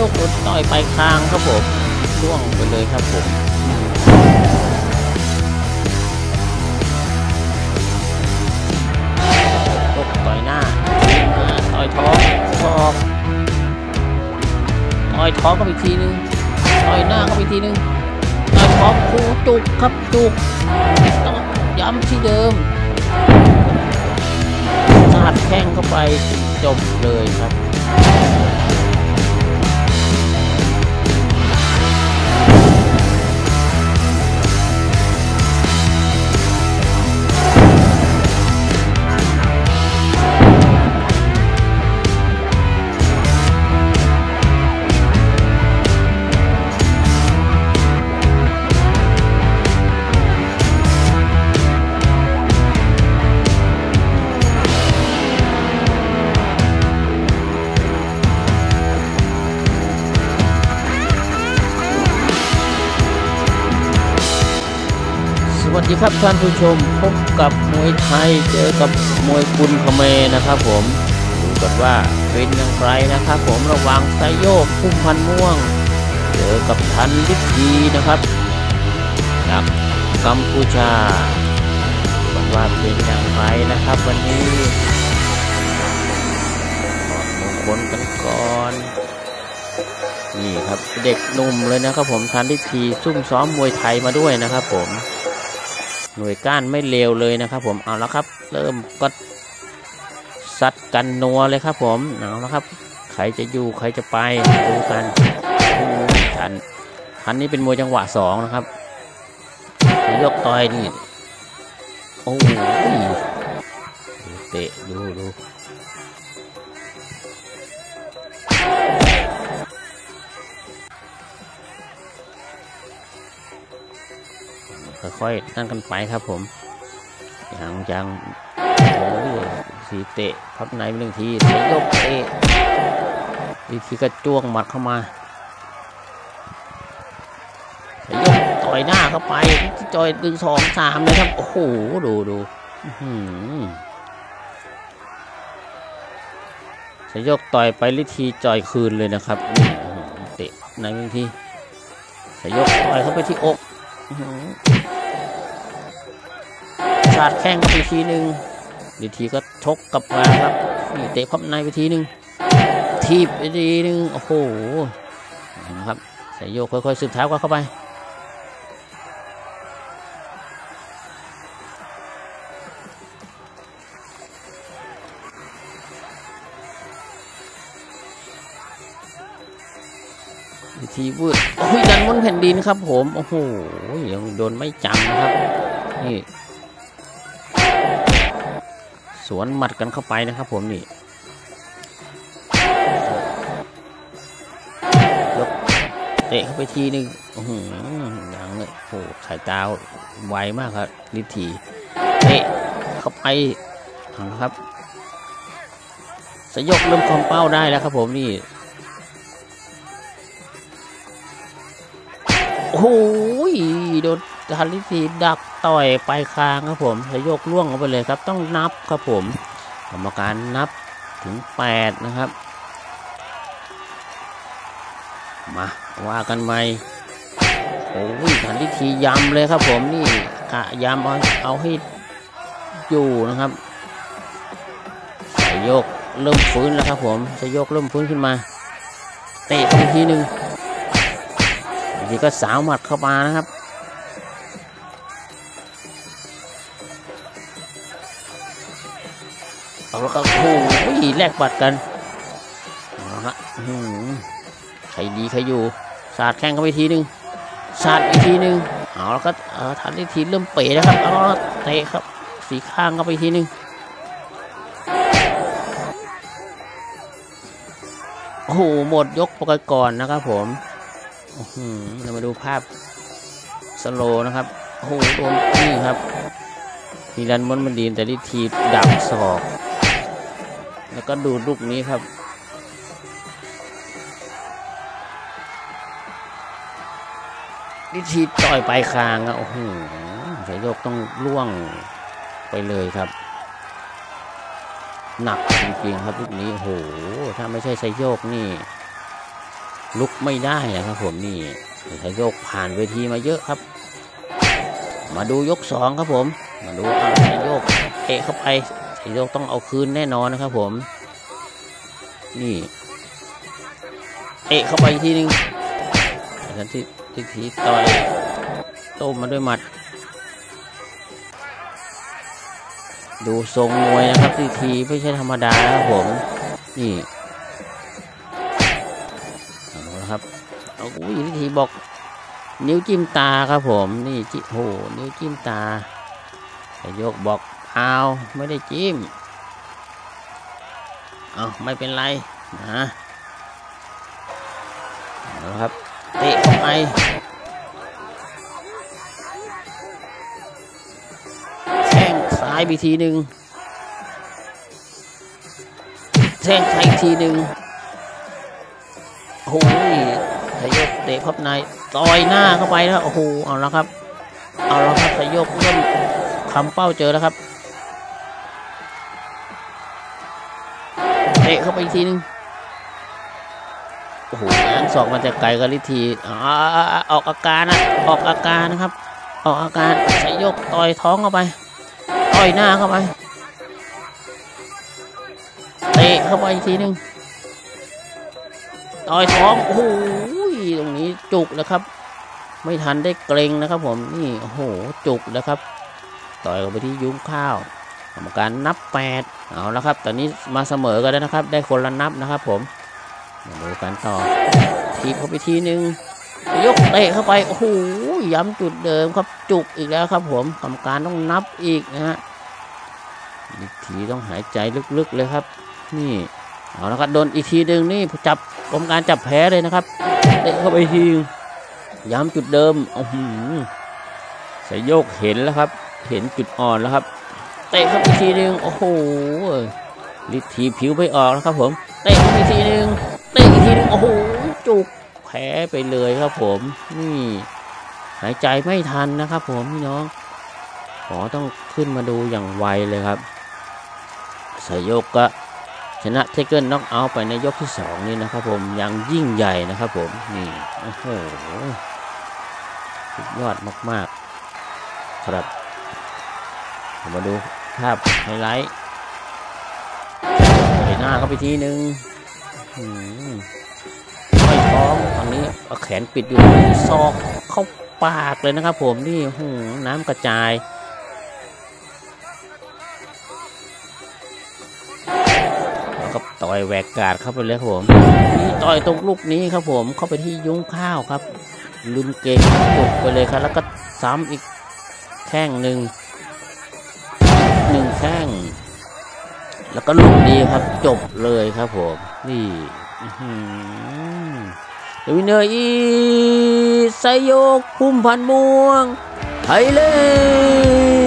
กโดนต่อยไปคางครับผมล่วงไปเลยครับผมต่อยหน้าต่อยท้องต่อยท้องก็อีกทีนึงต่อยหน้าก็อีกทีนึงต่อยท้องคูจุกครับจุกต้องย้ำที่เดิมสาดแข้งเข้าไปจบเลยครับสวัสดีครับท่านผู้ชมพบกับมวยไทยเจอกับมวยกุนเขมรนะครับผมดูกันว่าเป็นอย่างไรนะครับผมระหว่างไซโยกพุ่มพันม่วงเจอกับทันลิธีนะครับจากกัมพูชากันว่าเป็นอย่างไรนะครับวันนี้มงคลกันก่อนนี่ครับเด็กหนุ่มเลยนะครับผมทันลิธีซุ่มซ้อมมวยไทยมาด้วยนะครับผมหน่วยก้านไม่เลวเลยนะครับผมเอาแล้วครับเริ่มก็ซัดกันนัวเลยครับผมเอาแล้วครับใครจะอยู่ใครจะไปดูกันทันนี้เป็นมวยจังหวะ2นะครับยกต่อยนี่โอ้ยเตะดูค่อยๆนั่นกันไปครับผมยังโอ้ยสีเตะพับในหนึ่งทียกเตะอีกทีก็จ้วงหมัดเข้ามายกต่อยหน้าเข้าไปจ่อย1 2 3เลยครับโอ้โหดูยกต่อยไปลิธีจ่อยคืนเลยนะครับเตะในหนึ่งทียกต่อยเข้าไปที่อกสาดแข้งก็ไปทีนึงลิธีก็ชกกลับมาครับนี่เตะพับในไปทีนึงทีบไปทีนึงโอ้โหนะครับใส่โยกค่อยๆสืบเท้าเข้าไปลิธีวืดโอ้ยดันบนแผ่นดินครับผมโอ้โหยังโดนไม่จำนะครับนี่สวนหมัดกันเข้าไปนะครับผมนี่ยกเตะเข้าไปทีนึงยังเลยโอ้สายตาไวมากครับลิธีเตะเข้าไปครับสยกเริ่มคอมเป้าได้แล้วครับผมนี่โอ้ยโดนทันลิธีดักต่อยไปคางครับผมสยกล่วงออกไปเลยครับต้องนับครับผมกรรมการนับถึง8นะครับมาว่ากันใหม่โอ้ยทันลิธียำเลยครับผมนี่กะยำเอาให้อยู่นะครับสยกเริ่มฟื้นแล้วครับผมสยกเริ่มฟื้นขึ้นมาเตะไปทีนึงทีก็สาวหมัดเข้ามานะครับเอาแล้วก็โอ้ยแลกบัตรกันเอาละใครดีใครอยู่สาดแข้งเข้าไปทีนึงสาดอีกทีนึงเอาแล้วก็ทันทีเริ่มเป๋นะครับเอาเตะครับสีข้างเข้าไปทีนึงโอ้โหหมดยกปกติก่อนนะครับผมเรามาดูภาพสโลว์นะครับโอ้โหโดนนี่ครับมีรันมอนมันดีนแต่ลิธีดักศอกแล้วก็ดูลูกนี้ครับลิธีต่อยไปคางอ่ะโอ้โหสายโยกต้องล่วงไปเลยครับหนักจริงๆครับลูกนี้โอ้โหถ้าไม่ใช่สายโยกนี่ลุกไม่ได้นะครับผมนี่ไสยกผ่านเวทีมาเยอะครับมาดูยก2ครับผมมาดูไสยกเตะเข้าไปไสยกต้องเอาคืนแน่นอนนะครับผมนี่เตะเข้าไปทีนึงทันทีต่อยโต้มาด้วยหมัดดูทรงมวยนะครับทีไม่ใช่ธรรมดาครับผมนี่เอาละครับเอาอุ้ยทีบอกนิ้วจิ้มตาครับผมนี่โอ้นิ้วจิ้มตาไสยกบอกเอาไม่ได้จิ้มเอาไม่เป็นไรนะเอาละครับเตะเข้าไปแข้งซ้ายไปทีหนึ่งแข้งซ้ายทีหนึ่งโอ้ยไสยกเตะพับในต่อยหน้าเข้าไปแล้วโอ้โหเอาละครับไสยกเริ่มคำเป้าเจอแล้วครับเตะเข้าไปอีกทีนึงโอ้โหศอกมันจะไกลกันทีออกอาการนะครับออกอาการไสยกต่อยท้องเข้าไปต่อยหน้าเข้าไปเตะเข้าไปอีกทีนึงต่อยท้องโอ้โหตรงนี้จุกแล้วครับไม่ทันได้เกรงนะครับผมนี่โอ้โหจุกแล้วครับต่อยเข้าไปที่ยุ้งข้าวกรรมการนับ8เอาแล้วครับตอนนี้มาเสมอกันแล้วนะครับได้คนละนับนะครับผมมาดูกันต่อทีเข้าไปทีนึงยกเตะเข้าไปโอ้โหย้ำจุดเดิมครับจุกอีกแล้วครับผมกรรมการต้องนับอีกนะฮะอีกทีต้องหายใจลึกๆเลยครับนี่เอาละครับโดนอีกทีนึงนี่จับกรรมการจับแพ้เลยนะครับเตะเข้าไปทีย้ำจุดเดิมโอ้โหไสยกเห็นแล้วครับเห็นจุดอ่อนแล้วครับเตะเข้าไปทีนึงโอ้โหฤทธิ์ผิวไม่ออกแล้วครับผมเตะเข้าไปทีนึงโอ้โหจุกแพ้ไปเลยครับผมนี่หายใจไม่ทันนะครับผมพี่น้องขอต้องขึ้นมาดูอย่างไวเลยครับไสยกก็ชนะเทเกิลน็อกเอาท์ไปในยกที่2นี่นะครับผมยังยิ่งใหญ่นะครับผมนี่โอ้โหสุดยอดมากๆครับมาดูภาพไฮไลท์ใบหน้าเข้าไปทีนึงไม่ท้องตอนนี้เอาแขนปิดอยู่ซอกเข้าปากเลยนะครับผมนี่น้ำกระจายแล้วก็ต่อยแหวกกาดเข้าไปเลยครับผมนี่ต่อยตรงลูกนี้ครับผมเข้าไปที่ยุ้งข้าวครับลืมเกงตกไปเลยครับแล้วก็ซ้ำอีกแข้งหนึ่งแข้งแล้วก็ลูกนี้ครับจบเลยครับผมนี่วินเนอร์อีไสยกพุ่มพันธ์ม่วงไทยแลนด์